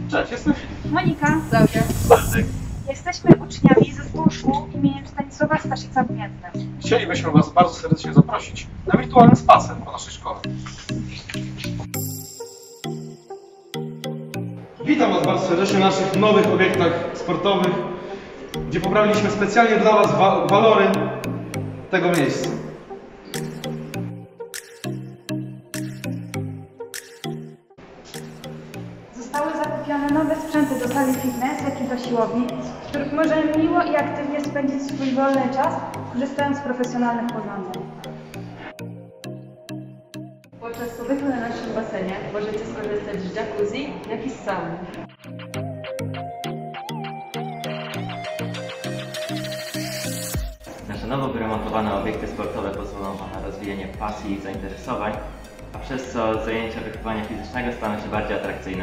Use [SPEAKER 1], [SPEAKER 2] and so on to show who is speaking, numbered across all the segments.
[SPEAKER 1] Cześć, jestem Filip.
[SPEAKER 2] Monika.
[SPEAKER 3] Klaudia.
[SPEAKER 1] Bartek.
[SPEAKER 2] Jesteśmy uczniami zespołu szkół imieniem Stanisława Staszica w Miednym.
[SPEAKER 1] Chcielibyśmy Was bardzo serdecznie zaprosić na wirtualny spacer po naszej szkole. Witam Was bardzo serdecznie na naszych nowych obiektach sportowych, gdzie poprawiliśmy specjalnie dla Was walory tego miejsca.
[SPEAKER 2] Zostały zakupione nowe sprzęty do sali fitness, jak i do siłowni, w których możemy miło i aktywnie spędzić swój wolny czas, korzystając z profesjonalnych urządzeń.
[SPEAKER 3] Podczas pobytu na naszym basenie możecie skorzystać z jacuzzi, jak i z sauny.
[SPEAKER 4] Nasze nowo wyremontowane obiekty sportowe pozwolą Wam na rozwijanie pasji i zainteresowań, a przez co zajęcia wychowania fizycznego staną się bardziej atrakcyjne.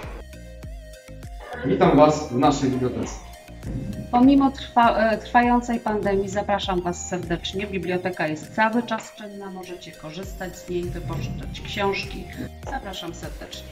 [SPEAKER 1] Witam Was w naszej bibliotece.
[SPEAKER 5] Pomimo trwającej pandemii zapraszam Was serdecznie. Biblioteka jest cały czas czynna, możecie korzystać z niej, wypożyczać książki. Zapraszam serdecznie.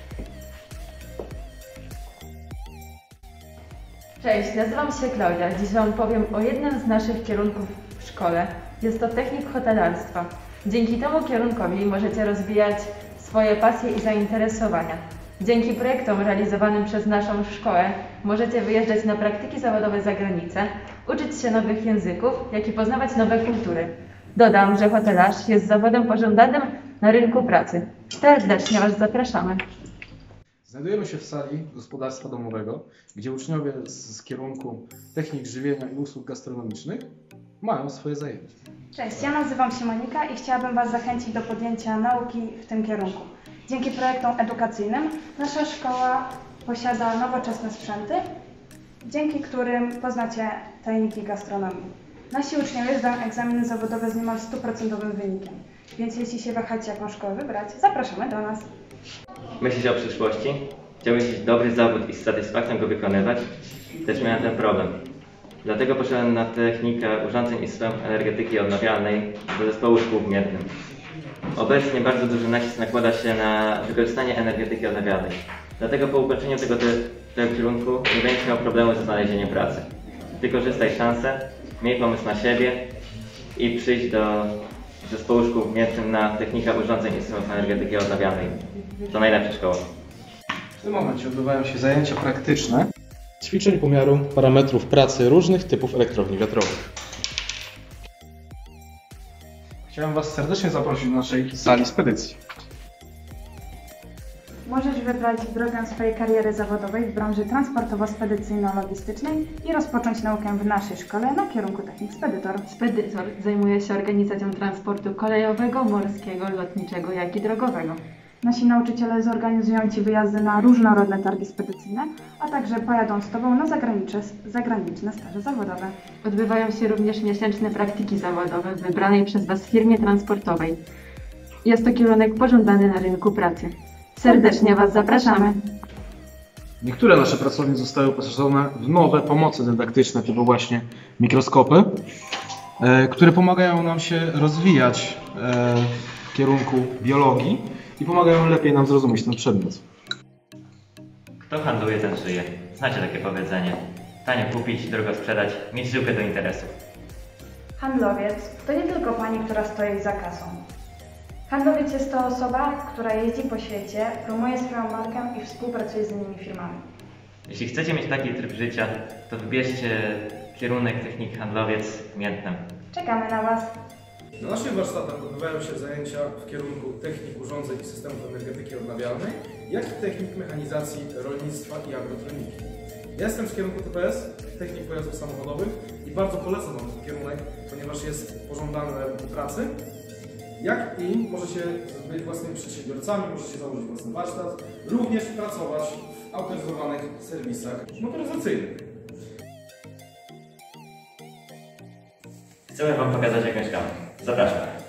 [SPEAKER 3] Cześć, nazywam się Klaudia. Dziś Wam powiem o jednym z naszych kierunków w szkole. Jest to technik hotelarstwa. Dzięki temu kierunkowi możecie rozwijać swoje pasje i zainteresowania. Dzięki projektom realizowanym przez naszą szkołę możecie wyjeżdżać na praktyki zawodowe za granicę, uczyć się nowych języków, jak i poznawać nowe kultury. Dodam, że hotelarz jest zawodem pożądanym na rynku pracy. Serdecznie Was zapraszamy.
[SPEAKER 1] Znajdujemy się w sali gospodarstwa domowego, gdzie uczniowie z kierunku technik żywienia i usług gastronomicznych mają swoje zajęcia.
[SPEAKER 2] Cześć, ja nazywam się Monika i chciałabym Was zachęcić do podjęcia nauki w tym kierunku. Dzięki projektom edukacyjnym nasza szkoła posiada nowoczesne sprzęty, dzięki którym poznacie tajniki gastronomii. Nasi uczniowie zdają egzaminy zawodowe z niemal 100% wynikiem, więc jeśli się wahacie, jaką szkołę wybrać, zapraszamy do nas.
[SPEAKER 4] Myślisz o przyszłości? Chciałbyś mieć dobry zawód i z satysfakcją go wykonywać? Też miałem ten problem. Dlatego poszedłem na technikę urządzeń i systemów energetyki odnawialnej do zespołu szkół w Miednym. Obecnie bardzo duży nacisk nakłada się na wykorzystanie energetyki odnawialnej. Dlatego po ukończeniu tego kierunku nie będziesz miał problemu ze znalezieniem pracy. Wykorzystaj szansę, miej pomysł na siebie i przyjdź do zespołu szkół w Miednym na technikę urządzeń i systemów energetyki odnawialnej. To najlepsza szkoła.
[SPEAKER 1] W tym momencie odbywają się zajęcia praktyczne ćwiczeń pomiaru parametrów pracy różnych typów elektrowni wiatrowych. Chciałem Was serdecznie zaprosić do naszej sali spedycji.
[SPEAKER 2] Możesz wybrać drogę swojej kariery zawodowej w branży transportowo-spedycyjno-logistycznej i rozpocząć naukę w naszej szkole na kierunku technik spedytor.
[SPEAKER 3] Spedytor zajmuje się organizacją transportu kolejowego, morskiego, lotniczego, jak i drogowego.
[SPEAKER 2] Nasi nauczyciele zorganizują Ci wyjazdy na różnorodne targi spedycyjne, a także pojadą z Tobą na zagraniczne staże zawodowe.
[SPEAKER 3] Odbywają się również miesięczne praktyki zawodowe w wybranej przez Was firmie transportowej. Jest to kierunek pożądany na rynku pracy. Serdecznie Was zapraszamy.
[SPEAKER 1] Niektóre nasze pracownie zostały wyposażone w nowe pomoce dydaktyczne, typu właśnie mikroskopy, które pomagają nam się rozwijać w kierunku biologii i pomagają lepiej nam zrozumieć ten przedmiot.
[SPEAKER 4] Kto handluje, ten żyje. Znacie takie powiedzenie. Tanio kupić, drogo sprzedać, mieć żyłkę do interesów.
[SPEAKER 2] Handlowiec to nie tylko pani, która stoi za kasą. Handlowiec jest to osoba, która jeździ po świecie, promuje swoją markę i współpracuje z innymi firmami.
[SPEAKER 4] Jeśli chcecie mieć taki tryb życia, to wybierzcie kierunek technik handlowiec w Miednym.
[SPEAKER 2] Czekamy na Was!
[SPEAKER 6] Na naszych warsztatach odbywają się zajęcia w kierunku technik urządzeń i systemów energetyki odnawialnej, jak i technik mechanizacji rolnictwa i agrotroniki. Ja jestem z kierunku TPS, technik pojazdów samochodowych i bardzo polecam Wam ten kierunek, ponieważ jest pożądany na rynku pracy, jak i możecie być własnymi przedsiębiorcami, możecie założyć własny warsztat, również pracować w autoryzowanych serwisach motoryzacyjnych.
[SPEAKER 4] Chcemy Wam pokazać, jak mieszkamy. Zapraszam.